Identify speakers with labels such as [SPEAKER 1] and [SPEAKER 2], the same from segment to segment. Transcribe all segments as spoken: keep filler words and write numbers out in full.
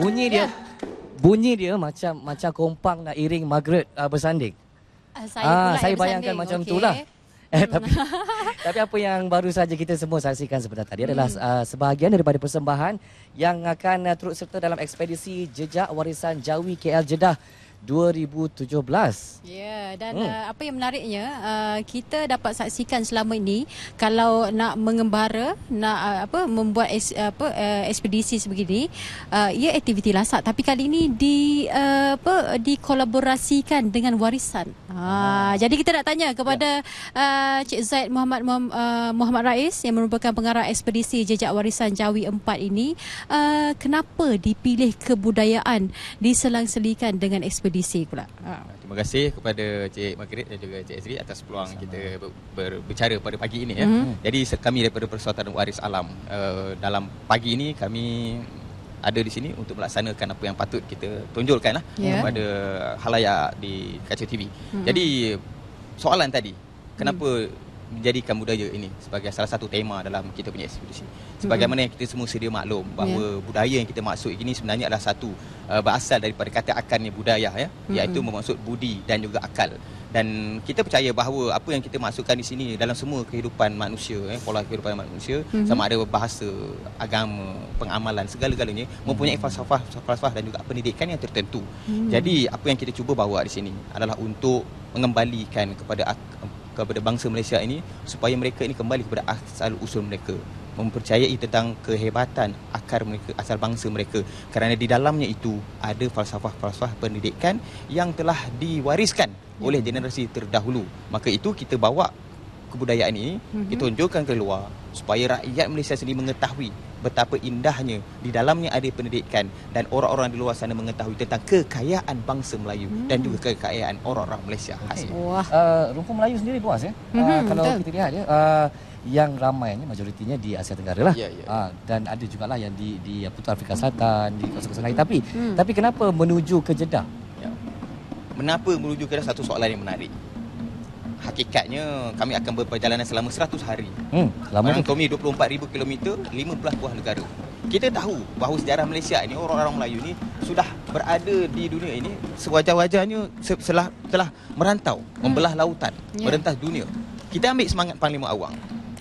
[SPEAKER 1] bunyi dia bunyi dia macam macam kompang nak iring Margaret uh, bersanding.
[SPEAKER 2] Uh, saya
[SPEAKER 1] ah,
[SPEAKER 2] pula
[SPEAKER 1] saya
[SPEAKER 2] yang
[SPEAKER 1] bayangkan
[SPEAKER 2] bersanding.
[SPEAKER 1] macam
[SPEAKER 2] Okey.
[SPEAKER 1] itulah. Eh, tapi, tapi apa yang baru saja kita semua saksikan sebentar tadi adalah
[SPEAKER 2] Hmm.
[SPEAKER 1] uh, sebahagian daripada persembahan yang akan uh, turut serta dalam ekspedisi Jejak Warisan Jawi K L Jeddah dua ribu tujuh belas.
[SPEAKER 2] Ya, dan
[SPEAKER 1] Hmm.
[SPEAKER 2] uh, apa yang menariknya, uh, kita dapat saksikan selama ini kalau nak mengembara, nak uh, apa membuat es, apa uh, ekspedisi sebegini, uh, ia aktiviti lasak, tapi kali ini di uh, apa dikolaborasikan dengan warisan. Ha, jadi kita nak tanya kepada uh, Cik Zaid Muhammad Muhammad, uh, Muhammad Rais yang merupakan pengarah ekspedisi Jejak Warisan Jawi empat ini, uh, kenapa dipilih kebudayaan diselang-selikan dengan ekspedisi pula? Ha.
[SPEAKER 3] Terima kasih kepada Cik Margaret dan juga Cik Ezri atas peluang kita ber, berbicara pada pagi ini ya.
[SPEAKER 2] Mhm.
[SPEAKER 3] Jadi kami daripada Persatuan Waris Alam, uh, dalam pagi ini kami ada di sini untuk melaksanakan apa yang patut kita tonjolkan lah
[SPEAKER 2] Ya.
[SPEAKER 3] kepada halayak di kaca T V.
[SPEAKER 2] Mhm.
[SPEAKER 3] Jadi soalan tadi, kenapa menjadikan budaya ini sebagai salah satu tema dalam kita punya ekspedisi. Sebagaimana yang kita semua sedia maklum bahawa budaya yang kita maksud ini sebenarnya adalah satu uh, berasal daripada kata akarnya budaya ya, iaitu bermaksud budi dan juga akal. Dan kita percaya bahawa apa yang kita maksudkan di sini dalam semua kehidupan manusia, eh, pola kehidupan manusia,
[SPEAKER 2] Mhm.
[SPEAKER 3] sama ada bahasa, agama, pengamalan, segala-galanya mempunyai falsafah, falsafah dan juga pendidikan yang tertentu.
[SPEAKER 2] Mhm.
[SPEAKER 3] Jadi apa yang kita cuba bawa di sini adalah untuk mengembalikan kepada kepada bangsa Malaysia ini supaya mereka ini kembali kepada asal usul mereka, mempercayai tentang kehebatan akar mereka, asal bangsa mereka, kerana di dalamnya itu ada falsafah-falsafah pendidikan yang telah diwariskan oleh generasi terdahulu. Maka itu kita bawa kebudayaan ini,
[SPEAKER 2] Mhm.
[SPEAKER 3] kita tunjukkan keluar supaya rakyat Malaysia sendiri mengetahui betapa indahnya di dalamnya ada pendidikan dan orang-orang di luar sana mengetahui tentang kekayaan bangsa Melayu
[SPEAKER 2] Hmm.
[SPEAKER 3] dan juga kekayaan orang-orang Malaysia khasnya.
[SPEAKER 2] Wah.
[SPEAKER 1] Uh, rumpun Melayu sendiri luas ya.
[SPEAKER 2] Mhm,
[SPEAKER 1] Uh, kalau
[SPEAKER 2] betul.
[SPEAKER 1] kita lihat ya, uh, yang ramainya majoritinya di Asia Tenggara lah.
[SPEAKER 3] Ya, ya.
[SPEAKER 1] Uh, dan ada juga lah yang di di Putra Afrika Selatan, di kawasan-kawasan lain. Tapi
[SPEAKER 2] Hmm.
[SPEAKER 1] tapi kenapa menuju ke Jeddah?
[SPEAKER 3] Ya. Menapa menuju ke satu soalan yang menarik. Hakikatnya kami akan berperjalanan selama seratus hari.
[SPEAKER 1] Hmm, lama tu.
[SPEAKER 3] Mengantongi dua puluh empat ribu kilometer, lima belas buah negara. Kita tahu bahawa sejarah Malaysia ini, orang-orang Melayu ni sudah berada di dunia ini sewajar-wajarnya setelah telah merantau, membelah lautan,
[SPEAKER 2] Ya.
[SPEAKER 3] merentas dunia. Kita ambil semangat Panglima Awang.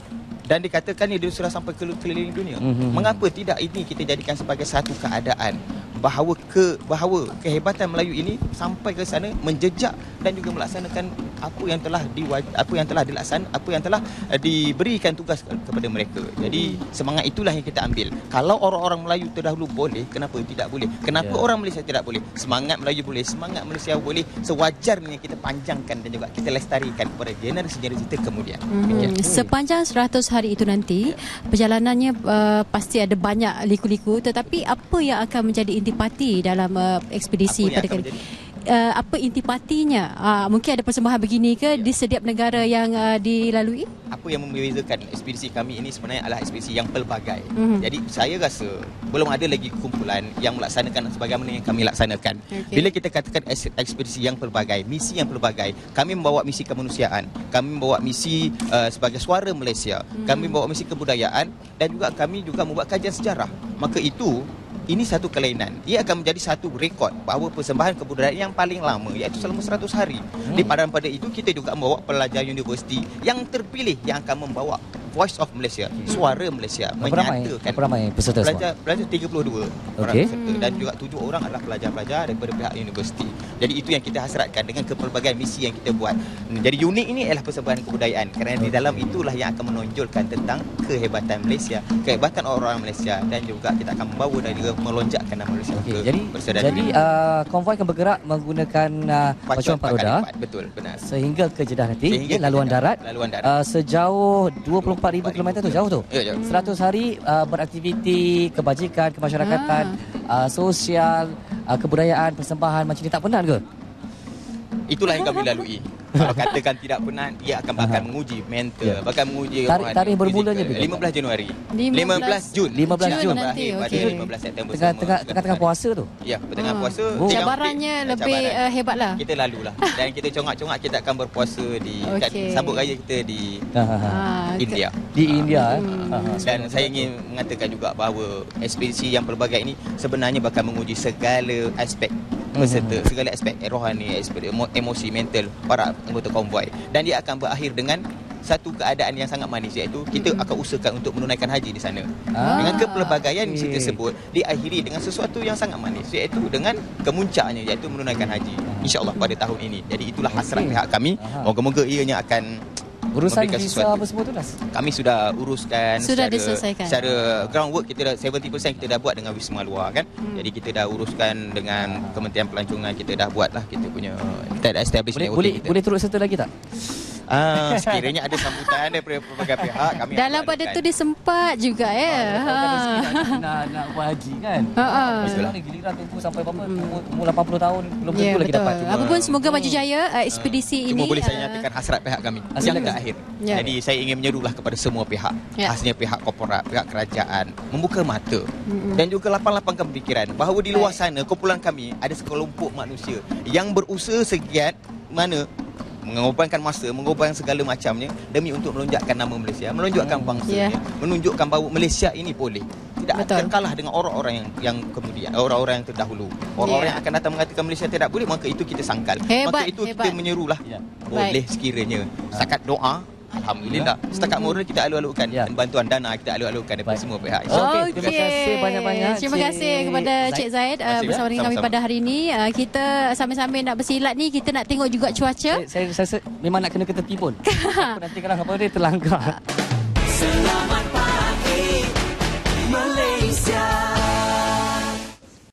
[SPEAKER 3] Dan dikatakan dia sudah sampai ke keliling dunia.
[SPEAKER 1] Mhm.
[SPEAKER 3] Mengapa tidak ini kita jadikan sebagai satu keadaan bahawa ke bahawa kehebatan Melayu ini sampai ke sana menjejak dan juga melaksanakan apa yang telah diwaj, apa yang telah dilaksanakan, apa yang telah uh, diberikan tugas ke, kepada mereka. Jadi semangat itulah yang kita ambil. Kalau orang-orang Melayu terdahulu boleh, kenapa tidak boleh? Kenapa
[SPEAKER 1] Ya.
[SPEAKER 3] orang Malaysia tidak boleh? Semangat Melayu boleh, semangat Malaysia boleh. Sewajarnya kita panjangkan dan juga kita lestarikan kepada generasi-generasi terkemudian. Demikian.
[SPEAKER 2] Hmm, sepanjang seratus hari itu nanti, perjalanannya uh, pasti ada banyak liku-liku, tetapi apa yang akan menjadi intipati dalam uh, ekspedisi
[SPEAKER 3] Apa yang
[SPEAKER 2] pada
[SPEAKER 3] akan
[SPEAKER 2] kali
[SPEAKER 3] menjadi?
[SPEAKER 2] Uh, apa intipatinya? Uh, mungkin ada persembahan begini ke
[SPEAKER 3] Ya.
[SPEAKER 2] di setiap negara yang uh, dilalui?
[SPEAKER 3] Apa yang membezakan ekspedisi kami ini sebenarnya adalah ekspedisi yang pelbagai.
[SPEAKER 2] Mhm.
[SPEAKER 3] Jadi saya rasa belum ada lagi kumpulan yang melaksanakan sebagaimana yang kami laksanakan.
[SPEAKER 2] Okey.
[SPEAKER 3] Bila kita katakan eks- ekspedisi yang pelbagai, misi yang pelbagai, kami membawa misi kemanusiaan, kami membawa misi uh, sebagai suara Malaysia,
[SPEAKER 2] Mhm.
[SPEAKER 3] kami membawa misi kebudayaan dan juga kami juga membuat kajian sejarah. Maka itu ini satu kelainan. Ia akan menjadi satu rekod bahawa persembahan kebudayaan yang paling lama iaitu selama seratus hari.
[SPEAKER 1] Hmm.
[SPEAKER 3] Di padan pada itu kita juga membawa pelajar universiti yang terpilih yang akan membawa Voice of Malaysia, suara Malaysia,
[SPEAKER 1] Berapa ramai?
[SPEAKER 3] menyatakan.
[SPEAKER 1] Berapa ramai peserta semua?
[SPEAKER 3] Pelajar pelajar tiga puluh dua orang
[SPEAKER 1] Okey.
[SPEAKER 3] peserta dan juga tujuh orang adalah pelajar-pelajar daripada pihak universiti. Jadi itu yang kita hasratkan dengan kepelbagaian misi yang kita buat. Jadi unik ini adalah persembahan kebudayaan kerana di dalam itulah yang akan menonjolkan tentang kehebatan Malaysia, kehebatan orang-orang Malaysia dan juga kita akan membawa dan juga melonjakkan nama Malaysia
[SPEAKER 1] Okey,
[SPEAKER 3] ke
[SPEAKER 1] jadi
[SPEAKER 3] persaudaraan
[SPEAKER 1] jadi
[SPEAKER 3] dunia.
[SPEAKER 1] uh, konvoi akan bergerak menggunakan uh, pacuan empat roda
[SPEAKER 3] Empat, betul, benar.
[SPEAKER 1] sehingga ke Jeddah nanti,
[SPEAKER 3] Sehingga
[SPEAKER 1] ya,
[SPEAKER 3] ke
[SPEAKER 1] laluan
[SPEAKER 3] Jeddah,
[SPEAKER 1] darat.
[SPEAKER 3] laluan darat.
[SPEAKER 1] Uh, sejauh dua puluh empat ribu kilometer tu, jauh tu.
[SPEAKER 3] Ya, jauh.
[SPEAKER 1] seratus hari uh, beraktiviti kebajikan, kemasyarakatan, uh, sosial, uh, kebudayaan, persembahan macam ni tak penat ke?
[SPEAKER 3] Itulah yang kami lalui. Kalau katakan tidak penat, dia akan bakal menguji mental,
[SPEAKER 1] Ya.
[SPEAKER 3] bakal menguji
[SPEAKER 1] Tarikh-
[SPEAKER 3] rohani,
[SPEAKER 1] tarikh bermulanya
[SPEAKER 3] fizikal.
[SPEAKER 1] bila?
[SPEAKER 3] lima belas Januari.
[SPEAKER 2] lima belas
[SPEAKER 3] Jun.
[SPEAKER 1] lima belas Jun
[SPEAKER 2] nanti,
[SPEAKER 3] Berakhir pada
[SPEAKER 2] okey.
[SPEAKER 3] lima belas September.
[SPEAKER 1] Tengah
[SPEAKER 3] semua
[SPEAKER 1] tengah
[SPEAKER 3] sukan
[SPEAKER 1] tengah-tengah
[SPEAKER 3] bertanding.
[SPEAKER 1] puasa tu.
[SPEAKER 3] Ya, pertengahan
[SPEAKER 2] Ah.
[SPEAKER 3] puasa.
[SPEAKER 1] Oh.
[SPEAKER 3] Jangan
[SPEAKER 2] Cabarannya
[SPEAKER 3] pelik,
[SPEAKER 2] lebih
[SPEAKER 3] cabaran.
[SPEAKER 2] uh, hebat lah.
[SPEAKER 3] Kita lalulah. Dan kita congak-congak kita akan berpuasa di kat
[SPEAKER 2] Okey.
[SPEAKER 3] sambut raya kita di
[SPEAKER 1] Ha, ha, ha.
[SPEAKER 2] Ah, ke-
[SPEAKER 3] India.
[SPEAKER 1] Di India eh.
[SPEAKER 2] Hmm.
[SPEAKER 1] Ha, ha.
[SPEAKER 3] Dan saya ingin mengatakan juga bahawa ekspedisi yang pelbagai ini sebenarnya bakal menguji segala aspek peserta, segala aspek rohani, aspek emo- emosi, mental para anggota konvoi. Dan dia akan berakhir dengan satu keadaan yang sangat manis, iaitu kita akan usahakan untuk menunaikan haji di sana.
[SPEAKER 1] Ah.
[SPEAKER 3] Dengan kepelbagaian misi
[SPEAKER 1] Okey.
[SPEAKER 3] tersebut diakhiri dengan sesuatu yang sangat manis, iaitu dengan kemuncaknya, iaitu menunaikan haji. InsyaAllah pada tahun ini. Jadi itulah hasrat
[SPEAKER 1] Okey.
[SPEAKER 3] pihak kami.
[SPEAKER 1] Aha.
[SPEAKER 3] Moga-moga ianya akan
[SPEAKER 1] Urusan
[SPEAKER 3] memberikan
[SPEAKER 1] visa
[SPEAKER 3] sesuatu.
[SPEAKER 1] apa semua tu, Nas?
[SPEAKER 3] Kami sudah uruskan
[SPEAKER 2] Sudah
[SPEAKER 3] secara,
[SPEAKER 2] diselesaikan.
[SPEAKER 3] secara groundwork kita dah tujuh puluh peratus kita dah buat dengan Wisma Luar kan. Hmm. Jadi kita dah uruskan dengan Kementerian Pelancongan, kita dah buat lah kita punya, kita dah establish
[SPEAKER 1] Boleh
[SPEAKER 3] networking
[SPEAKER 1] boleh
[SPEAKER 3] kita.
[SPEAKER 1] boleh turut serta lagi tak?
[SPEAKER 3] Ah, sekiranya ada sambutan daripada pelbagai pihak, kami
[SPEAKER 2] Dalam
[SPEAKER 3] akan
[SPEAKER 2] pada
[SPEAKER 3] lakukan.
[SPEAKER 2] tu dia sempat juga ya.
[SPEAKER 1] Kalau
[SPEAKER 2] Ha.
[SPEAKER 1] ada rezeki nak nak nak buat haji kan.
[SPEAKER 2] Ha, ha.
[SPEAKER 1] Sekarang ni giliran tunggu sampai berapa? Umur, umur lapan puluh tahun belum
[SPEAKER 2] Ya,
[SPEAKER 1] tentu lagi
[SPEAKER 2] betul.
[SPEAKER 1] dapat.
[SPEAKER 2] Apa pun semoga maju jaya uh, ekspedisi
[SPEAKER 3] Cuma
[SPEAKER 2] ini.
[SPEAKER 3] boleh saya
[SPEAKER 2] uh,
[SPEAKER 3] nyatakan hasrat pihak kami
[SPEAKER 1] Hasrat
[SPEAKER 3] yang
[SPEAKER 1] kami.
[SPEAKER 3] terakhir.
[SPEAKER 2] Ya.
[SPEAKER 3] Jadi saya ingin menyerulah kepada semua pihak,
[SPEAKER 2] Ya.
[SPEAKER 3] khasnya pihak korporat, pihak kerajaan, membuka mata
[SPEAKER 2] Mm-mm.
[SPEAKER 3] dan juga lapang-lapangkan pemikiran bahawa di luar
[SPEAKER 2] Baik.
[SPEAKER 3] sana kumpulan kami ada sekelompok manusia yang berusaha segiat mana mengorbankan masa, mengorbankan segala macamnya demi untuk melonjakkan nama Malaysia, melonjakkan bangsanya,
[SPEAKER 2] Ya.
[SPEAKER 3] menunjukkan bahawa Malaysia ini boleh tidak
[SPEAKER 2] Betul.
[SPEAKER 3] akan kalah dengan orang-orang yang yang kemudian, orang-orang yang terdahulu. Orang-orang
[SPEAKER 2] Ya.
[SPEAKER 3] yang akan datang mengatakan Malaysia tidak boleh, maka itu kita sangkal.
[SPEAKER 2] Hebat,
[SPEAKER 3] maka itu
[SPEAKER 2] hebat.
[SPEAKER 3] kita menyerulah.
[SPEAKER 1] Ya.
[SPEAKER 3] Boleh sekiranya setakat doa, alhamdulillah. Setakat moral kita alu-alukan,
[SPEAKER 1] Ya.
[SPEAKER 3] dan bantuan dana kita alu-alukan daripada
[SPEAKER 1] Baik.
[SPEAKER 3] semua pihak.
[SPEAKER 1] Okey,
[SPEAKER 2] Okey.
[SPEAKER 1] terima kasih banyak-banyak,
[SPEAKER 2] Terima
[SPEAKER 1] Cik
[SPEAKER 2] kasih kepada
[SPEAKER 1] Zaid.
[SPEAKER 2] Cik Zaid uh,
[SPEAKER 3] Terima
[SPEAKER 2] bersama
[SPEAKER 3] kasih.
[SPEAKER 2] dengan kami
[SPEAKER 3] Sama-sama.
[SPEAKER 2] pada hari ini. Uh, kita sambil-sambil nak bersilat ni, kita nak tengok juga cuaca.
[SPEAKER 1] Saya, saya, saya, saya memang nak kena ke tepi pun. Aku nanti kalau apa dia terlanggar.
[SPEAKER 4] Selamat